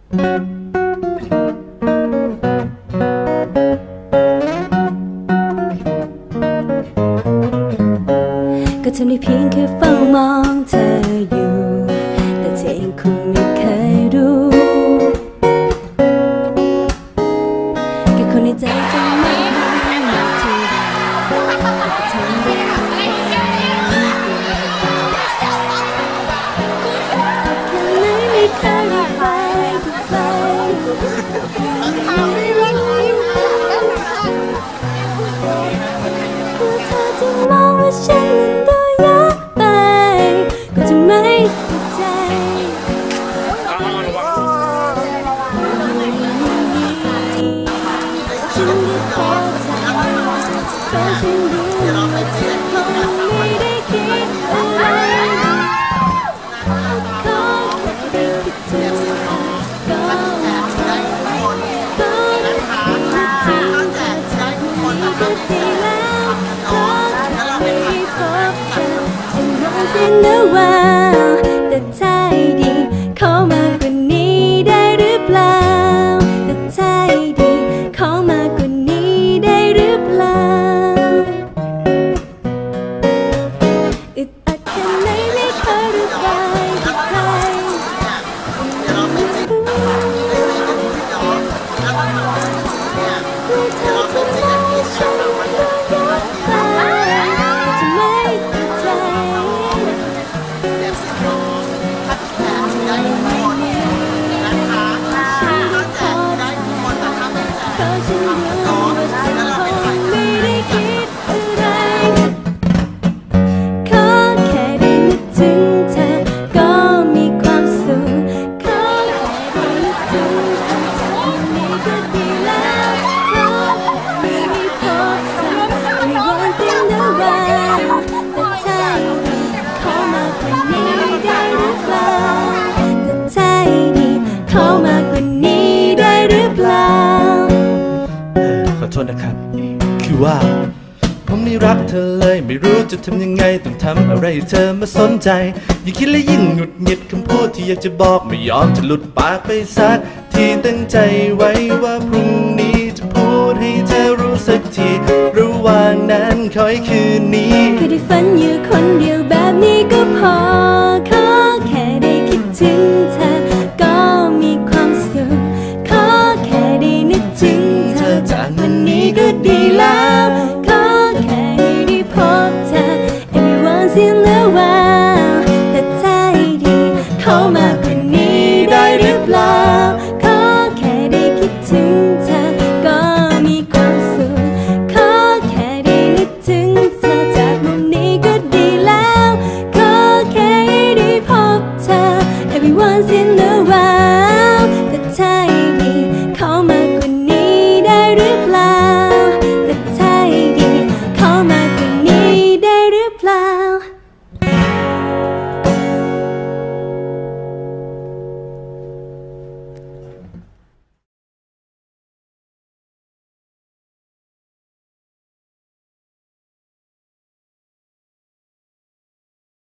ก็ทำได้เพียงแค่เฝ้ามองเธออยู่แต่เธอเองคงไม่เคยรู้แค่คนในใจจะไม่หายมาเท่าไรแต่ทำได้แค่ไม่เคยได้ไปเธอจะมองว่าฉันนั้นตัวยากไปก็จะไม่เข้าใจฉันได้พอใจเพราะฉันรู้ว่าเธอคงไม่ได้คิดอะไรขอแค่ได้คิดถึงเธอก็พอนะว่าแต่ถ้าดีขอมากกว่านี้ได้หรือเปล่าแต่ถ้าดีขอมากกว่านี้ได้หรือเปล่าอึดอัดแค่ไหนไม่เคยระบายกับใครคือเธอจะมองว่าฉันตัวยากไปแต่จะไม่เข้าใจขอโทษนะครับคือว่าผมไม่รักเธอเลยไม่รู้จะทำยังไงต้องทำอะไรให้เธอมาสนใจยิ่งคิดและยิ่งหงุดหงิดคำพูดที่อยากจะบอกไม่ยอมจะหลุดปากไปสักทีตั้งใจไว้ว่าพรุ่งนี้จะพูดให้เธอรู้สักทีระหว่างนั้นขอให้คืนนี้แค่ได้ฝันอยู่คนเดียวแบบนี้ก็พอขอแค่ได้คิดถึงเธอ